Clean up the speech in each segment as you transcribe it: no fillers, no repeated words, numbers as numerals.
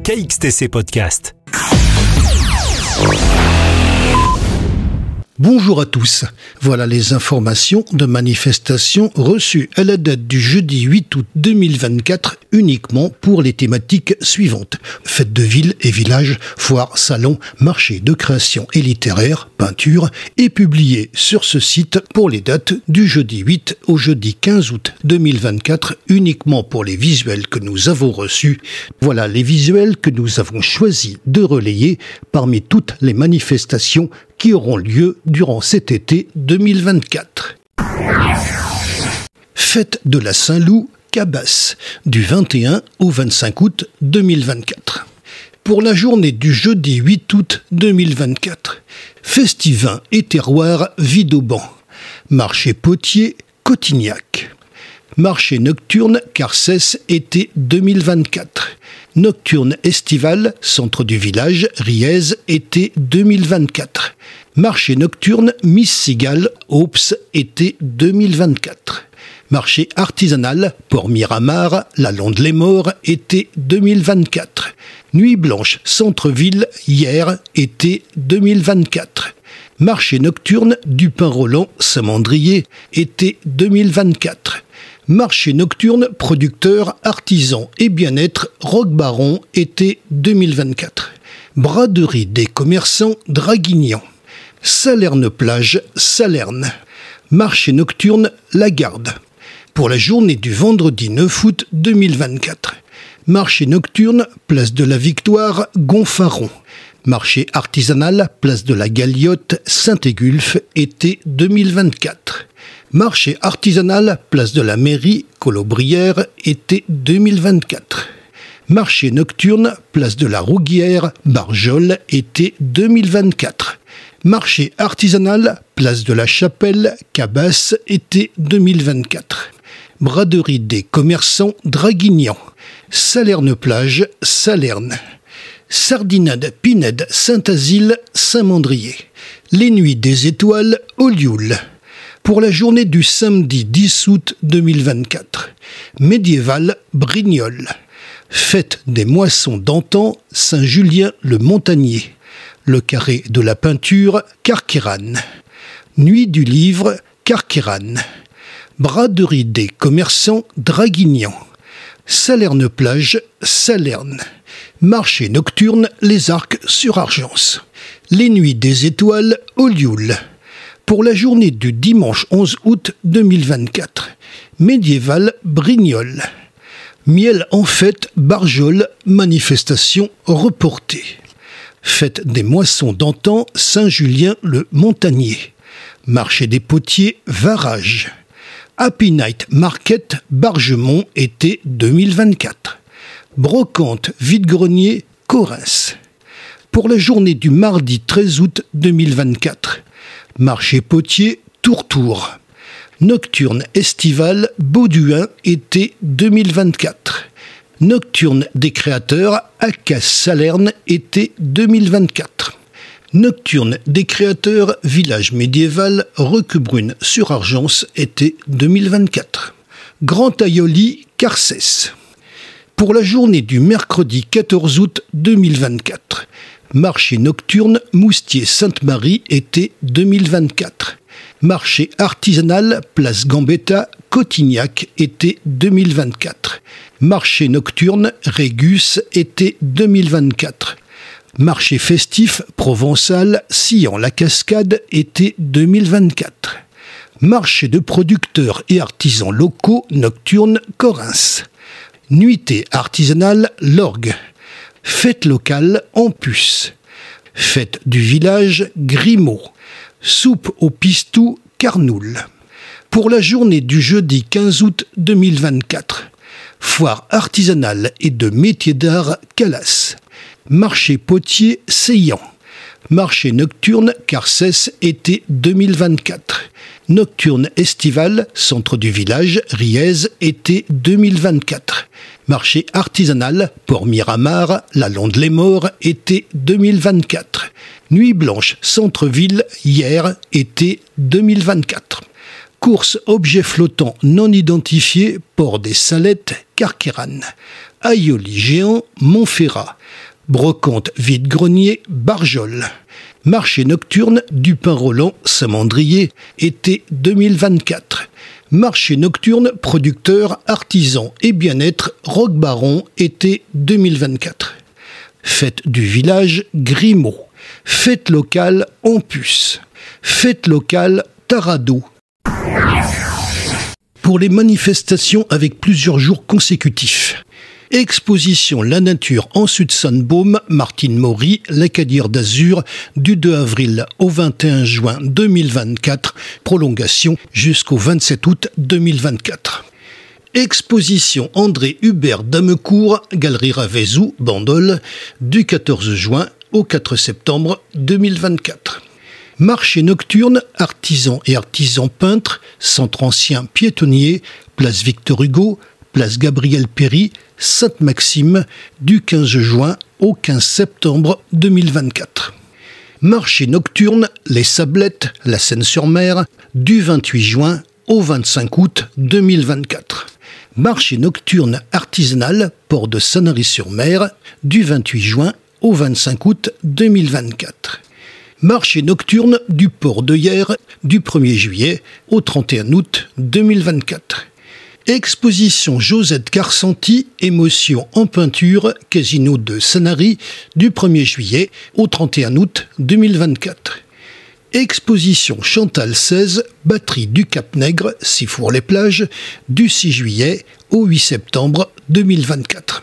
KXTC Podcast. Bonjour à tous. Voilà les informations de manifestations reçues à la date du jeudi 8 août 2024 uniquement pour les thématiques suivantes. Fêtes de ville et village, foires, salons, marchés de création et littéraire, peinture et publiées sur ce site pour les dates du jeudi 8 au jeudi 15 août 2024 uniquement pour les visuels que nous avons reçus. Voilà les visuels que nous avons choisi de relayer parmi toutes les manifestations qui auront lieu durant cet été 2024. Fête de la Saint-Loup, Cabasse, du 21 au 25 août 2024. Pour la journée du jeudi 8 août 2024, festivins et terroirs Vidauban, marché potier Cotignac, marché nocturne Carcès été 2024, nocturne estival centre du village Riez été 2024, marché nocturne Miss Cigale Aups été 2024, marché artisanal Port Miramar La Londe-les-Morts été 2024, nuit blanche centre-ville hier été 2024, marché nocturne du Pin-Roland Saint-Mandrier été 2024, marché nocturne producteurs, artisans et bien-être Roquebaron été 2024. Braderie des commerçants Draguignan. Salerne-Plage Salerne. Marché nocturne Lagarde. Pour la journée du vendredi 9 août 2024. Marché nocturne Place de la Victoire Gonfaron. Marché artisanal Place de la Galiote Saint-Égulphe été 2024. Marché artisanal Place de la Mairie Colobrières été 2024. Marché nocturne Place de la Rouguière Barjol été 2024. Marché artisanal Place de la Chapelle Cabasse été 2024. Braderie des commerçants Draguignan. Salerne-Plage Salerne. Sardinade Pinède Saint-Asile Saint-Mandrier. Les Nuits des Étoiles Olioul. Pour la journée du samedi 10 août 2024, médiéval Brignoles, fête des moissons d'antan Saint-Julien-le-Montagnier, le carré de la peinture Carqueiranne, nuit du livre Carqueiranne, braderie des commerçants Draguignan, Salerne-Plage Salerne, marché nocturne Les Arcs sur Argence, les Nuits des Étoiles Olioul. Pour la journée du dimanche 11 août 2024, médiéval Brignoles. Miel en fête Barjol, manifestation reportée. Fête des moissons d'antan Saint-Julien-le-Montagnier. Marché des potiers Varage. Happy Night Market Bargemont été 2024. Brocante vide-grenier Correns. Pour la journée du mardi 13 août 2024, marché potier Tourtour. Nocturne estival Bauduin été 2024. Nocturne des créateurs Acas-Salerne été 2024. Nocturne des créateurs village médiéval Roquebrune sur Argence été 2024. Grand Aïoli Carcès. Pour la journée du mercredi 14 août 2024, marché nocturne Moustier Sainte-Marie été 2024. Marché artisanal Place Gambetta Cotignac été 2024. Marché nocturne Régus été 2024. Marché festif provençal Sillan-la-Cascade été 2024. Marché de producteurs et artisans locaux nocturne Correns. Nuitée artisanale Lorgue. Fête locale en puce. Fête du village Grimaud. Soupe au pistou Carnoul. Pour la journée du jeudi 15 août 2024, foire artisanale et de métiers d'art Calas. Marché potier Seillan. Marché nocturne Carcès été 2024. Nocturne estival centre du village Riez été 2024. Marché artisanal Port Miramar La Londe-les-Morts été 2024. Nuit blanche centre-ville hier été 2024. Course objet flottant non identifié, port des Salettes, Carqueiranne. Aioli géant, Montferrat. Brocante vide-grenier, Barjol. Marché nocturne du Pin-Roland, Saint-Mandrier, été 2024. Marché nocturne producteur, artisan et bien-être, Roquebaron, été 2024. Fête du village, Grimaud. Fête locale, Ampus. Fête locale, Tarado. Pour les manifestations avec plusieurs jours consécutifs. Exposition La Nature en Sud-Sainte-Baume, Martine Maury, l'Acadière d'Azur, du 2 avril au 21 juin 2024, prolongation jusqu'au 27 août 2024. Exposition André Hubert d'Amecourt, Galerie Ravezou, Bandol, du 14 juin au 4 septembre 2024. Marché nocturne, artisans et artisans peintres, centre ancien piétonnier, place Victor Hugo, place Gabriel Péry, Sainte-Maxime, du 15 juin au 15 septembre 2024. Marché nocturne, Les Sablettes, La Seine-sur-Mer, du 28 juin au 25 août 2024. Marché nocturne artisanal, port de Sanary-sur-Mer, du 28 juin au 25 août 2024. Marché nocturne du port de Hyères, du 1er juillet au 31 août 2024. Exposition Josette Carsanti, émotion en peinture, Casino de Sanary, du 1er juillet au 31 août 2024. Exposition Chantal 16, batterie du Cap-Nègre, Sifour-les-Plages, du 6 juillet au 8 septembre 2024.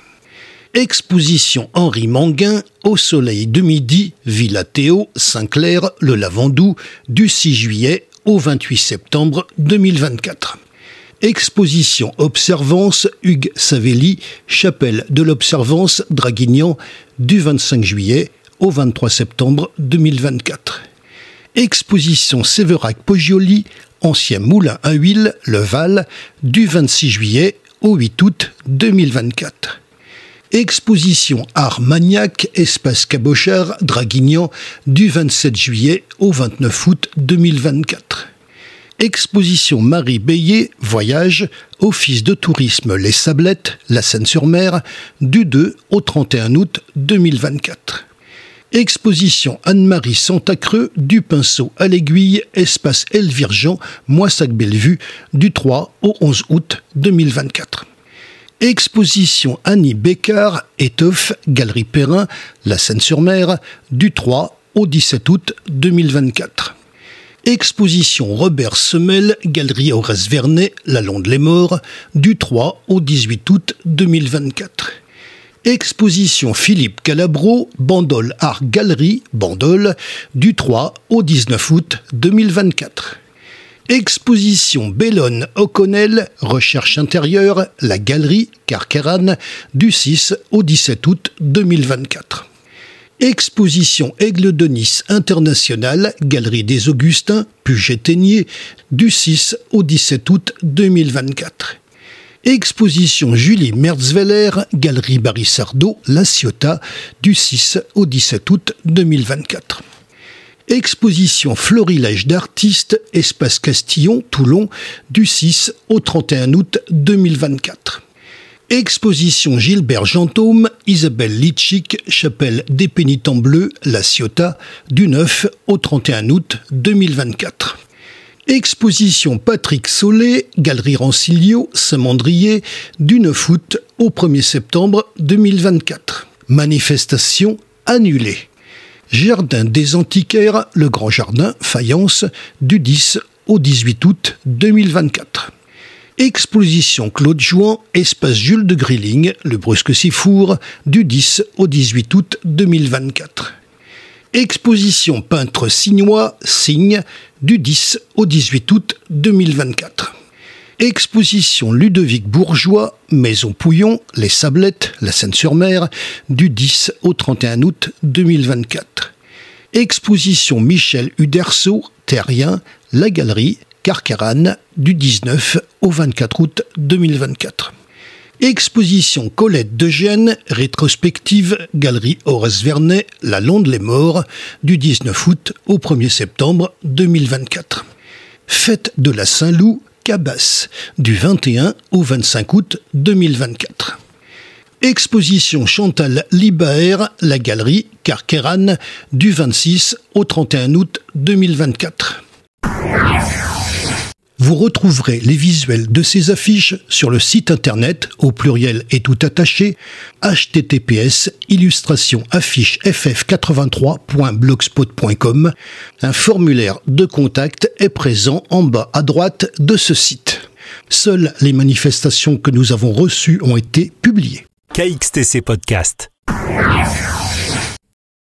Exposition Henri Manguin, Au soleil de midi, Villa Théo, Saint-Clair, Le Lavandou, du 6 juillet au 28 septembre 2024. Exposition Observance, Hugues Savelli, Chapelle de l'Observance, Draguignan, du 25 juillet au 23 septembre 2024. Exposition Séverac-Poggioli, ancien moulin à huile, Le Val, du 26 juillet au 8 août 2024. Exposition Armagnac, Espace Cabochard, Draguignan, du 27 juillet au 29 août 2024. Exposition Marie Beillet, Voyage, Office de tourisme Les Sablettes, La Seine-sur-Mer, du 2 au 31 août 2024. Exposition Anne-Marie Santacreux, du Pinceau à l'Aiguille, Espace Elvire Jean, Moissac-Bellevue, du 3 au 11 août 2024. Exposition Annie Bécard, Étoffe, Galerie Perrin, La Seine-sur-Mer, du 3 au 17 août 2024. Exposition Robert Semel, Galerie Horace Vernet, La Londe-les-Morts, du 3 au 18 août 2024. Exposition Philippe Calabro, Bandol Art Galerie, Bandol, du 3 au 19 août 2024. Exposition Bellone O'Connell, Recherche intérieure, La Galerie, Carqueiranne, du 6 au 17 août 2024. Exposition Aigle de Nice International, Galerie des Augustins, Puget-Théniers, du 6 au 17 août 2024. Exposition Julie Merzweller, Galerie Barry-Sardeau, La Ciotat, du 6 au 17 août 2024. Exposition Florilège d'artistes, Espace Castillon, Toulon, du 6 au 31 août 2024. Exposition Gilbert Gentôme, Isabelle Litchik, Chapelle des Pénitents Bleus, La Ciotat, du 9 au 31 août 2024. Exposition Patrick Solé, Galerie Rancilio, Saint-Mandrier, du 9 août au 1er septembre 2024. Manifestation annulée. Jardin des Antiquaires, Le Grand Jardin, Fayence, du 10 au 18 août 2024. Exposition Claude Jouan, Espace Jules de Grilling, Le Brusque-Sifour, du 10 au 18 août 2024. Exposition Peintre Signois, Signe, du 10 au 18 août 2024. Exposition Ludovic Bourgeois, Maison Pouillon, Les Sablettes, La Seine-sur-Mer, du 10 au 31 août 2024. Exposition Michel Uderso, Terrien, La Galerie, Carqueiranne, du 19 au 24 août 2024. Exposition Colette de Gênes, rétrospective, Galerie Horace Vernet, La Londe-les-Morts, du 19 août au 1er septembre 2024. Fête de la Saint-Loup, Cabasse, du 21 au 25 août 2024. Exposition Chantal Libaert, la galerie Carqueiranne, du 26 au 31 août 2024. Vous retrouverez les visuels de ces affiches sur le site internet, au pluriel et tout attaché, https://illustrationafficheff83.blogspot.com. Un formulaire de contact est présent en bas à droite de ce site. Seules les manifestations que nous avons reçues ont été publiées. KXTC Podcast.